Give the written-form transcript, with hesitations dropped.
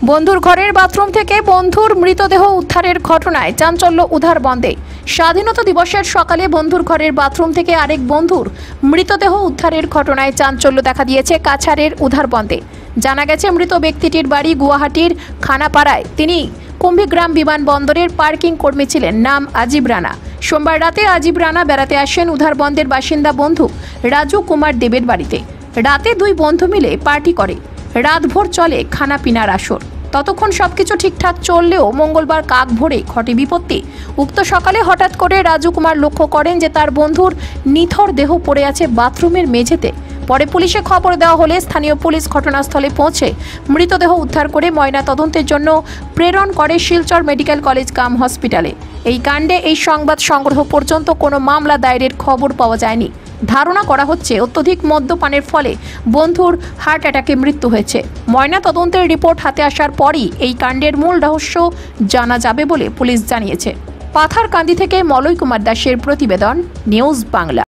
বন্ধুর ঘরের বাথরুম থেকে বন্ধুর মৃতদেহ উদ্ধারের ঘটনায় চাঞ্চল্য উধারবন্দে। স্বাধীনতা দিবসের সকালে বন্ধুর ঘরের বাথরুম থেকে আরেক বন্ধুর মৃতদেহ উদ্ধারের ঘটনায় চাঞ্চল্য দেখা দিয়েছে কাছাড়ের উধারবন্দে। জানা গেছে, মৃত ব্যক্তিটির বাড়ি গুয়াহাটির খানাপাড়ায়। তিনি কুম্ভীগ্রাম বিমানবন্দরের পার্কিং কর্মী ছিলেন। নাম আজিব রানা। সোমবার রাতে আজিব রানা বেড়াতে আসেন উধারবন্দের বাসিন্দা বন্ধু রাজু কুমার দেবের বাড়িতে। রাতে দুই বন্ধু মিলে পার্টি করে। রাতভর চলে খানা পিনার আসর। ততক্ষণ সবকিছু ঠিকঠাক চললেও মঙ্গলবার কাক ভোরে ঘটে বিপত্তি। উক্ত সকালে হঠাৎ করে রাজু কুমার লক্ষ্য করেন যে তার বন্ধুর নিথর দেহ পড়ে আছে বাথরুমের মেঝেতে। পরে পুলিশে খবর দেওয়া হলে স্থানীয় পুলিশ ঘটনাস্থলে পৌঁছে মৃতদেহ উদ্ধার করে ময়না তদন্তের জন্য প্রেরণ করে শিলচর মেডিকেল কলেজ কাম হসপিটালে। এই কাণ্ডে এই সংবাদ সংগ্রহ পর্যন্ত কোনো মামলা দায়েরের খবর পাওয়া যায়নি। ধারণা করা হচ্ছে অত্যধিক মদ্যপানের ফলে বন্ধুর হার্ট অ্যাটাকে মৃত্যু হয়েছে। ময়না তদন্তের রিপোর্ট হাতে আসার পরই এই কাণ্ডের মূল রহস্য জানা যাবে বলে পুলিশ জানিয়েছে। পাথারকান্দি থেকে মলয় কুমার দাসের প্রতিবেদন, নিউজ বাংলা।